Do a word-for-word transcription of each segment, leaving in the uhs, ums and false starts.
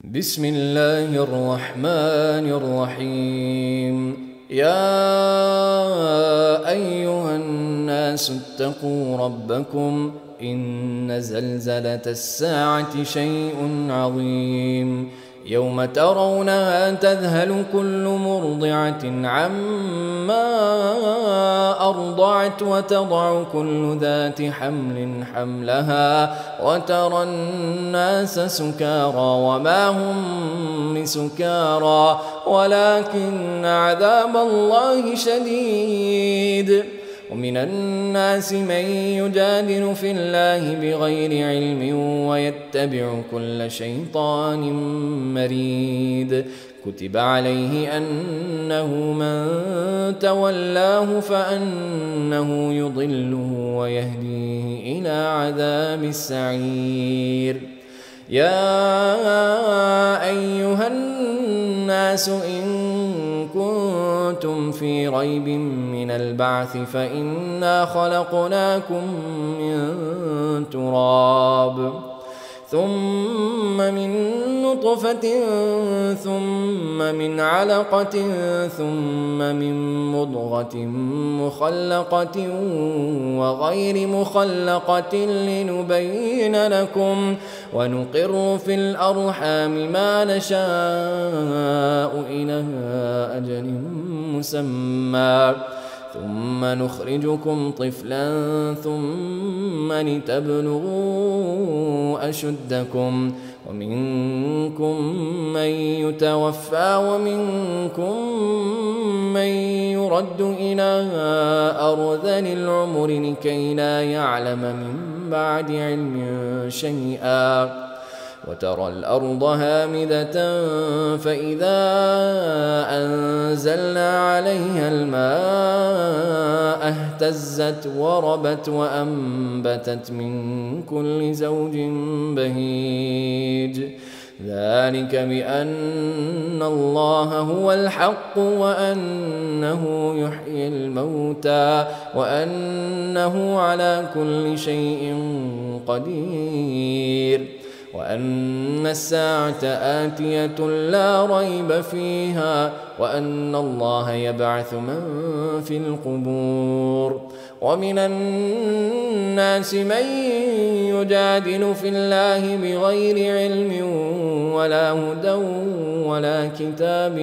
بسم الله الرحمن الرحيم. يا أيها الناس اتقوا ربكم إن زلزلة الساعة شيء عظيم يوم ترونها تذهل كل مرضعة عما أرضعت وتضع كل ذات حمل حملها وترى الناس سكارى وما هم بسكارى ولكن عذاب الله شديد. ومن الناس من يجادل في الله بغير علم ويتبع كل شيطان مريد. كتب عليه أنه من تولاه فأنه يضله ويهديه إلى عذاب السعير. يا أيها الناس إن كنتم في ريب من البعث فإنا خلقناكم من تراب ثم من نطفة ثم من علقة ثم من مضغة مخلقة وغير مخلقة لنبين لكم ونقر في الأرحام ما نشاء إلى أجل مسمى ثم نخرجكم طفلا ثم لتبلغوا أشدكم ومنكم من يتوفى ومنكم من يرد إلى أرذل العمر لكي لا يعلم من بعد علم شيئا. وترى الأرض هامدة فإذا أنزلنا عليها الماء اهتزت وربت وأنبتت من كل زوج بهيج. ذلك بأن الله هو الحق وأنه يحيي الموتى وأنه على كل شيء قدير وأن الساعة آتية لا ريب فيها وأن الله يبعث من في القبور. ومن الناس من يجادل في الله بغير علم ولا هدى ولا كتاب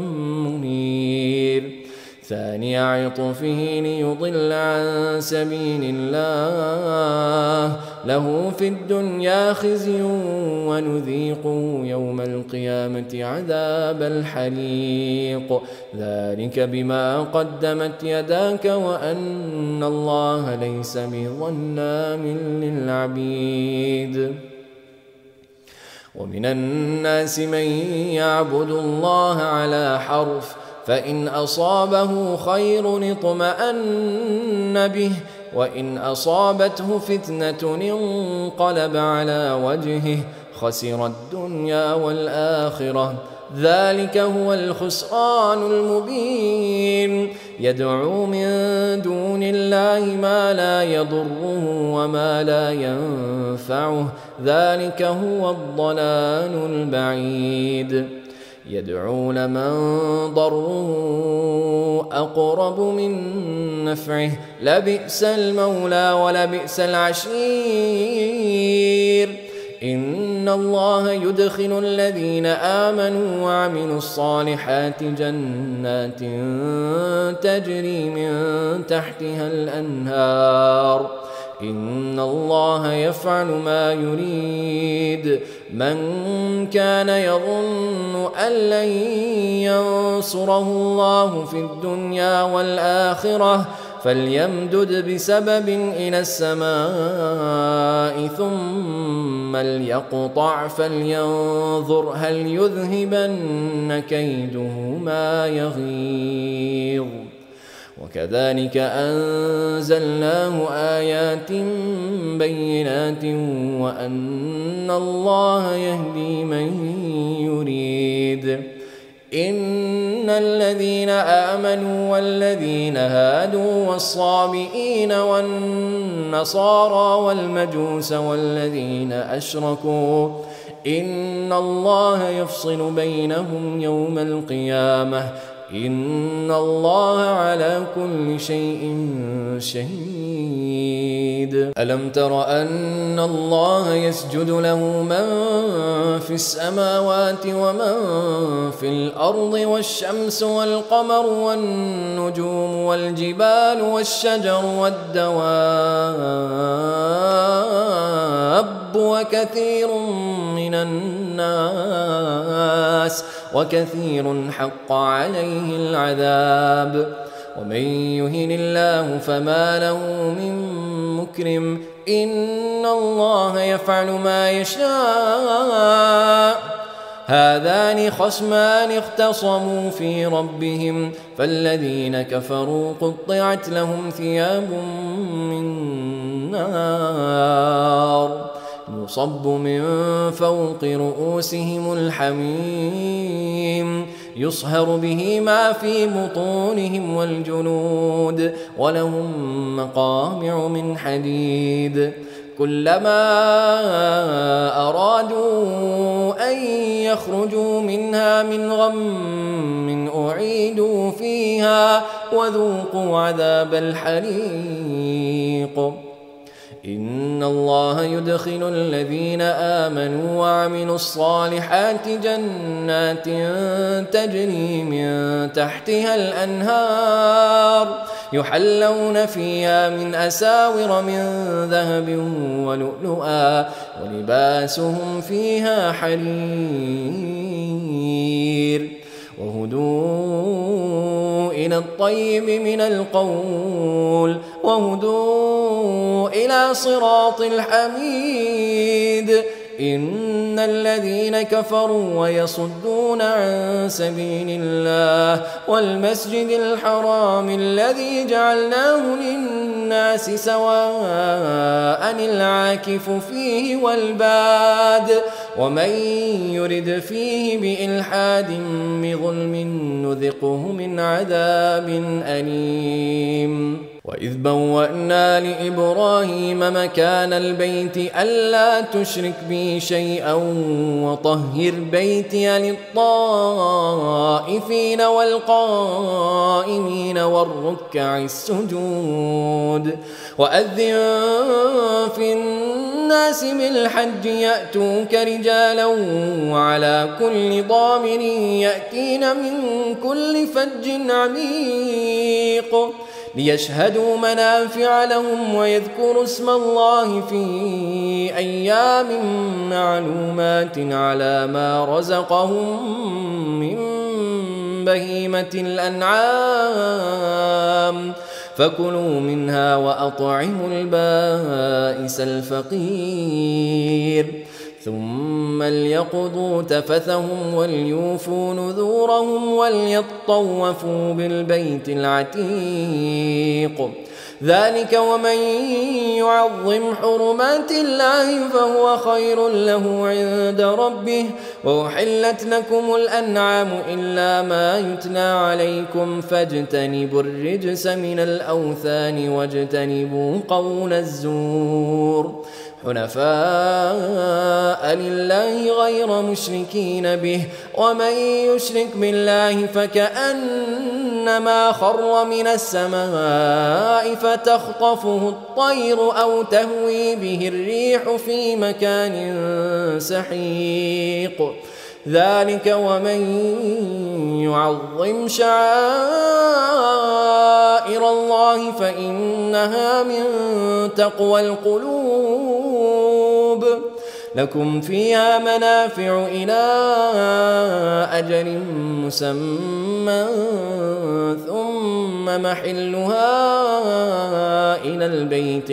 منير. ثاني عطفه ليضل عن سبيل الله له في الدنيا خزي ونذيقه يوم القيامة عذاب الحريق. ذلك بما قدمت يداك وأن الله ليس بظلام للعبيد. ومن الناس من يعبد الله على حرف فإن أصابه خير اطمأن به وإن أصابته فتنة انقلب على وجهه خسر الدنيا والآخرة. ذلك هو الخسران المبين. يدعو من دون الله ما لا يضره وما لا ينفعه ذلك هو الضلال البعيد. يدعو لمن ضره أقرب من نفعه لبئس المولى ولبئس العشير. إن الله يدخل الذين آمنوا وعملوا الصالحات جنات تجري من تحتها الأنهار. إن الله يفعل ما يريد. من كان يظن أن لن ينصره الله في الدنيا والآخرة فليمدد بسبب إلى السماء ثم ليقطع فلينظر هل يذهبن كيده ما يغيظ. وكذلك أنزلناه آيات بينات وأن الله يهدي من يريد. إن الذين آمنوا والذين هادوا والصابئين والنصارى والمجوس والذين أشركوا إن الله يفصل بينهم يوم القيامة إن الله على كل شيء شهيد. ألم تر أن الله يسجد له من في السماوات ومن في الأرض والشمس والقمر والنجوم والجبال والشجر والدواب وكثير من الناس وكثير حق عليه العذاب ومن يهن الله فما له من مكرم إن الله يفعل ما يشاء. هذان خصمان اختصموا في ربهم فالذين كفروا قطعت لهم ثياب من نار يصب من فوق رؤوسهم الحميم يصهر به ما في بطونهم والجلود ولهم مقامع من حديد كلما أرادوا أن يخرجوا منها من غم أعيدوا فيها وذوقوا عذاب الحريق. إن الله يدخل الذين آمنوا وعملوا الصالحات جنات تجري من تحتها الأنهار يحلون فيها من أساور من ذهب ولؤلؤا ولباسهم فيها حرير وهدوا إلى الطيب من القول وهدوا إلى صراط الحميد. إن الذين كفروا ويصدون عن سبيل الله والمسجد الحرام الذي جعلناه للناس سواء العاكف فيه والباد ومن يرد فيه بإلحاد بظلم نذقه من عذاب أليم. وإذ بوأنا لإبراهيم مكان البيت ألا تشرك بي شيئا وطهر بيتي للطائفين والقائمين والركع السجود. وأذن في الناس بالحج يأتوك رجالا وعلى كل ضامر يأتين من كل فج عميق ليشهدوا منافع لهم ويذكروا اسم الله في أيام معلومات على ما رزقهم من بهيمة الأنعام فكلوا منها وأطعموا البائس الفقير ثم ليقضوا تفثهم وليوفوا نذورهم وليطوفوا بالبيت العتيق. ذلك ومن يعظم حرمات الله فهو خير له عند ربه. وأحلت لكم الأنعام إلا ما يتلى عليكم فاجتنبوا الرجس من الأوثان واجتنبوا قول الزور حنفاء لله غير مشركين به ومن يشرك بالله فكأنما خر من السماء فتخطفه الطير أو تهوي به الريح في مكان سحيق. ذلك ومن يعظم شعائر الله فإنها من تقوى القلوب. لكم فيها منافع إلى أجل مسمى ثم محلها إلى البيت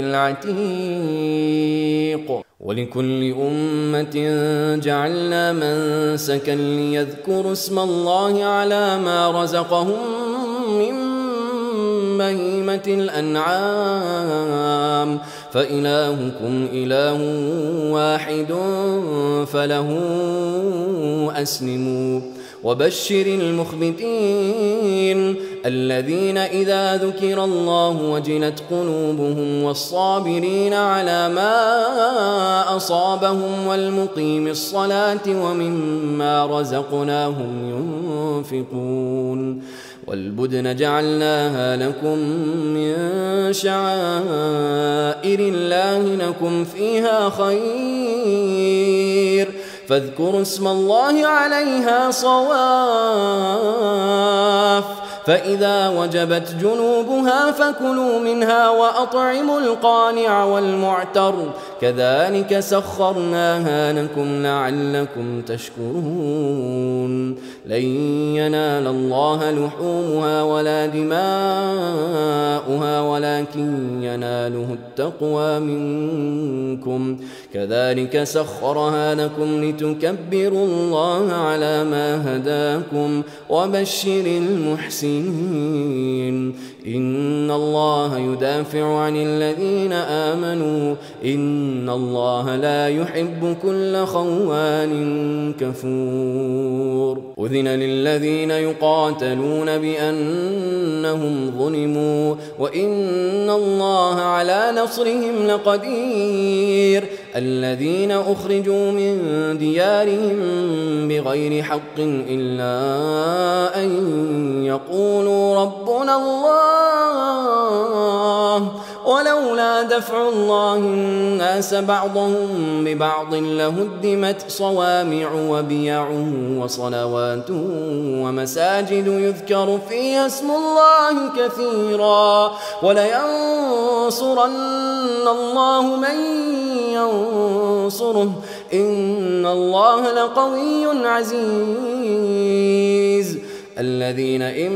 العتيق. ولكل أمة جعلنا منسكا ليذكروا اسم الله على ما رزقهم من بهيمة الأنعام فإلهكم إله واحد فله أسلموا وبشر المخبتين الذين إذا ذكر الله وجلت قلوبهم والصابرين على ما أصابهم والمقيم الصلاة ومما رزقناهم ينفقون والبدن جعلناها لكم من شعائر الله لكم فيها خير فاذكروا اسم الله عليها صواف فإذا وجبت جنوبها فكلوا منها وأطعموا القانع والمعتر كذلك سخرناها لكم لعلكم تشكرون لن ينال الله لحومها ولا دماؤها ولكن يناله التقوى منكم كذلك سخرها لكم لتكبروا الله على ما هداكم وبشر المحسنين إن الله يدافع عن الذين آمنوا إن الله لا يحب كل خوان كفور أذن للذين يقاتلون بأنهم ظلموا وإن الله على نصرهم لقدير الذين أخرجوا من ديارهم بغير حق إلا أن يقولوا ربنا الله ولولا دفع الله الناس بعضهم ببعض لهدمت صوامع وبيع وصلوات ومساجد يذكر فيها اسم الله كثيرا ولينصرن الله من ينصره إن الله لقوي عزيز الذين إن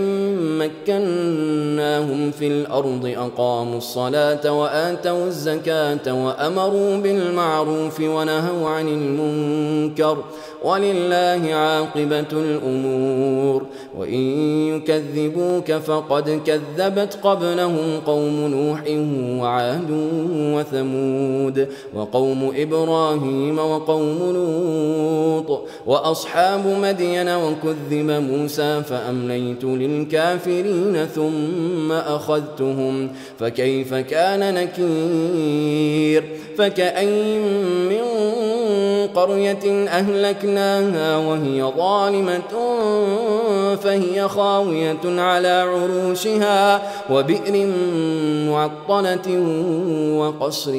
مكناهم في الأرض أقاموا الصلاة وآتوا الزكاة وأمروا بالمعروف ونهوا عن المنكر ولله عاقبة الأمور وإن يكذبوك فقد كذبت قبلهم قوم نوح وعاد وثمود وقوم إبراهيم وقوم لوط وأصحاب مدين وكذب موسى فأمليت للكافرين ثم أخذتهم فكيف كان نكير فكأين من قرية أهلكناها وهي ظالمة فهي خاوية على عروشها وبئر معطلة وقصر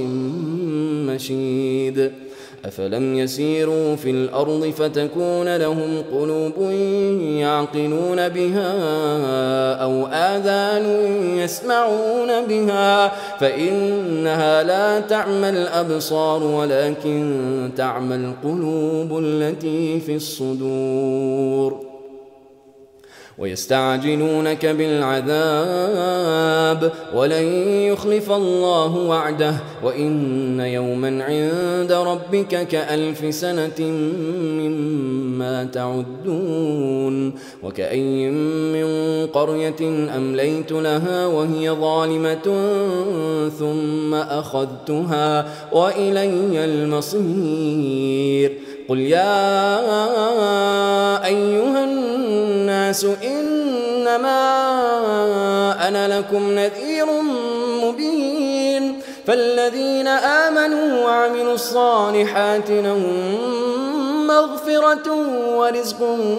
مشيد أفلم يسيروا في الأرض فتكون لهم قلوب يعقلون بها أو آذان يسمعون بها فإنها لا تعمى الأبصار ولكن تعمى القلوب التي في الصدور ويستعجلونك بالعذاب ولن يخلف الله وعده وإن يوما عند ربك كألف سنة مما تعدون وكأين من قرية أمليت لها وهي ظالمة ثم أخذتها وإلي المصير قل يا أيها الناس إنما أنا لكم نذير مبين فالذين آمنوا وعملوا الصالحات لهم مغفرة ورزق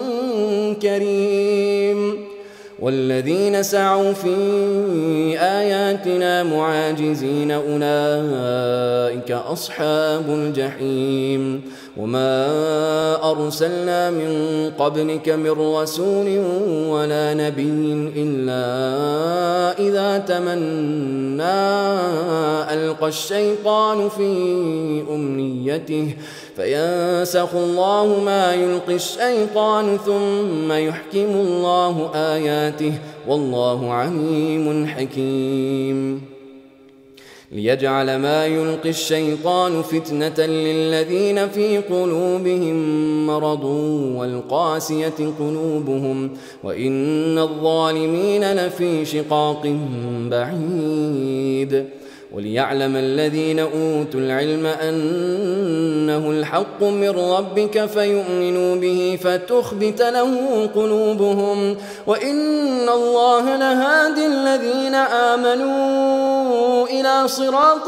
كريم والذين سعوا في آياتنا معاجزين أولئك أصحاب الجحيم وما أرسلنا من قبلك من رسول ولا نبي إلا إذا تمنى ألقى الشيطان في أمنيته فينسخ الله ما يلقي الشيطان ثم يحكم الله آياته والله عليم حكيم ليجعل ما يلقي الشيطان فتنة للذين في قلوبهم مرض والقاسية قلوبهم وإن الظالمين لفي شقاق بعيد. وليعلم الذين أوتوا العلم أنه الحق من ربك فيؤمنوا به فتخبت له قلوبهم وإن الله لهادي الذين آمنوا إلى صراط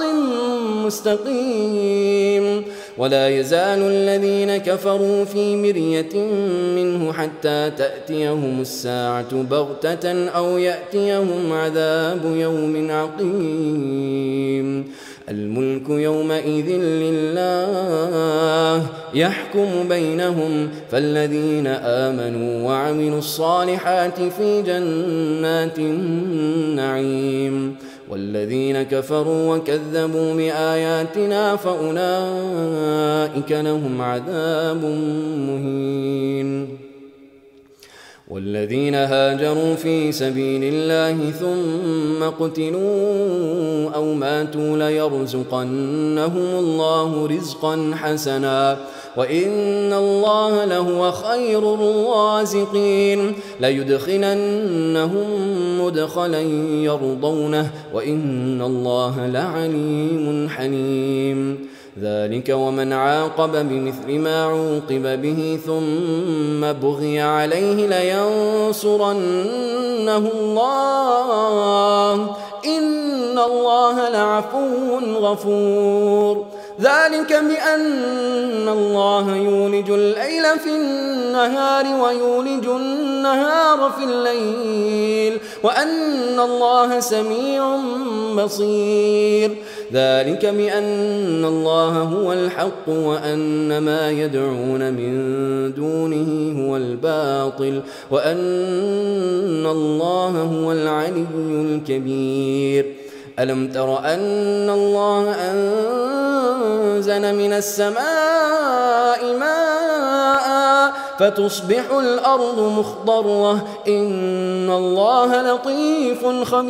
مستقيم. ولا يزال الذين كفروا في مرية منه حتى تأتيهم الساعة بغتة أو يأتيهم عذاب يوم عقيم. الملك يومئذ لله يحكم بينهم فالذين آمنوا وعملوا الصالحات في جنات النعيم والذين كفروا وكذبوا بآياتنا فأولئك لهم عذاب مهين. والذين هاجروا في سبيل الله ثم قتلوا أو ماتوا ليرزقنهم الله رزقا حسنا وإن الله لهو خير الرازقين. ليدخلنهم مدخلا يرضونه وإن الله لعليم حليم. ذلك ومن عاقب بمثل ما عوقب به ثم بغي عليه لينصرنه الله إن الله لعفو غفور. ذلك بأن الله يولج الليل في النهار ويولج النهار في الليل وأن الله سميع بصير. ذلك بأن الله هو الحق وأن ما يدعون من دونه هو الباطل وأن الله هو العلي الكبير. ألم تر أن الله أنزل من السماء ماء فتصبح الأرض مخضرة إن الله لطيف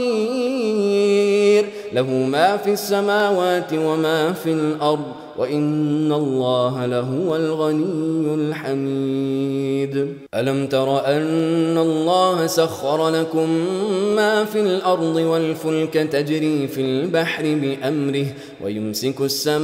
خبير. له ما في السماوات وما في الأرض وإن الله لهو الغني الحميد. ألم تر أن الله سخر لكم ما في الأرض والفلك تجري في البحر بأمره ويمسك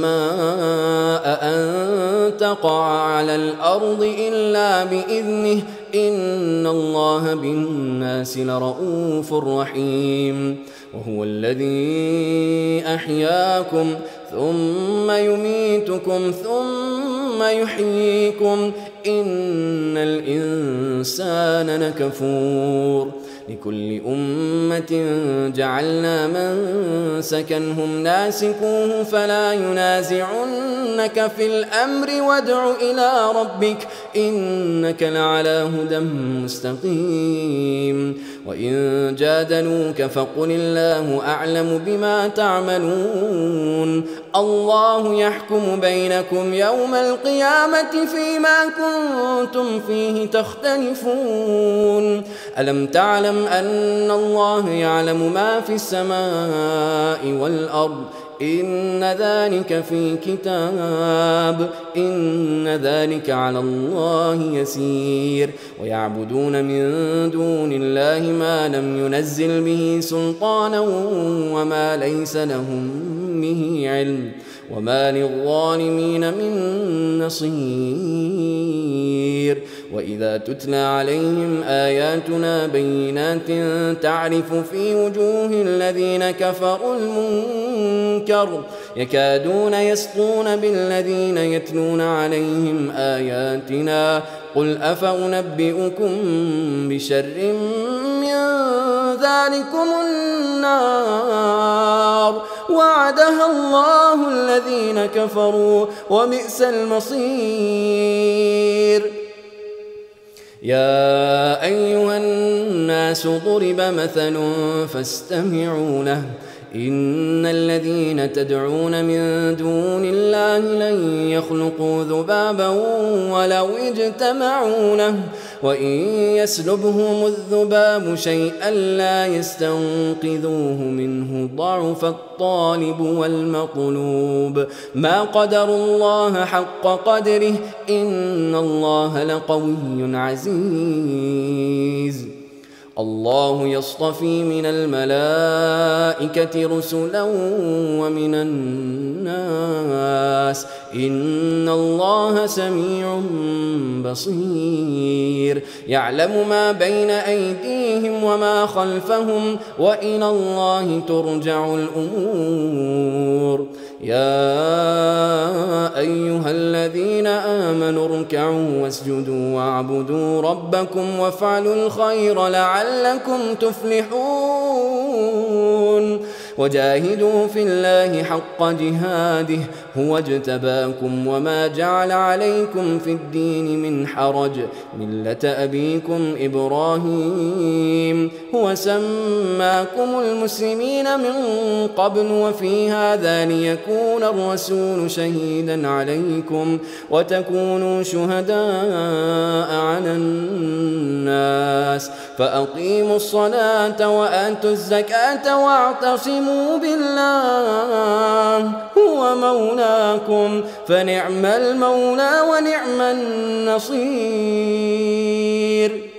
السماء أن تقع على الأرض إلا بإذنه إن الله بالناس لرؤوف رحيم. وهو الذي أحياكم ثم يميتكم ثم يحييكم إن الإنسان لكفور. لكل أمة جعلنا منسكا هم ناسكوه فلا ينازعنك في الأمر وادع إلى ربك إنك لعلى هدى مستقيم. وإن جادلوك فقل الله أعلم بما تعملون الله يحكم بينكم يوم القيامة فيما كنتم فيه تختلفون. ألم تعلم أن الله يعلم ما في السماء والأرض إن ذلك في كتاب إن ذلك على الله يسير. ويعبدون من دون الله ما لم ينزل به سلطانا وما ليس لهم به علم وما للظالمين من نصير. وإذا تتلى عليهم آياتنا بينات تعرف في وجوه الذين كفروا المنكر يكادون يسطون بالذين يتلون عليهم آياتنا قل أفأنبئكم بشر من ذلكم النار وعدها الله الذين كفروا وبئس المصير. يا أيها الناس ضرب مثل فاستمعوا له إن الذين تدعون من دون الله لن يخلقوا ذبابا ولو اجتمعوا له وإن يسلبهم الذباب شيئا لا يستنقذوه منه ضعف الطالب والمطلوب ما قدروا الله حق قدره إن الله لقوي عزيز الله يصطفي من الملائكة رسلا ومن الناس إن الله سميع بصير يعلم ما بين أيديهم وما خلفهم وإلى الله ترجع الأمور يا أيها الذين آمنوا اركعوا واسجدوا واعبدوا ربكم وافعلوا الخير لعلكم تفلحون وجاهدوا في الله حق جهاده هو اجتباكم وما جعل عليكم في الدين من حرج ملة أبيكم إبراهيم هو سماكم المسلمين من قبل وفي هذا ليكون الرسول شهيدا عليكم وتكونوا شهداء على الناس فأقيموا الصلاة وآتوا الزكاة واعتصموا بالله هو مولاكم فنعم المولى ونعم النصير